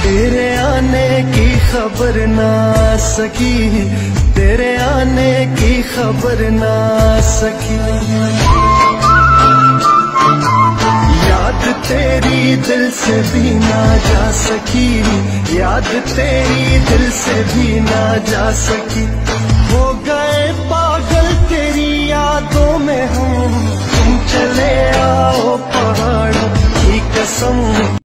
तेरे आने की खबर ना सकी, तेरे आने की खबर ना सकी। याद तेरी दिल से भी ना जा सकी, याद तेरी दिल से भी ना जा सकी। हो गए पागल तेरी यादों में हम, तुम चले आओ पहाड़ों की कसम।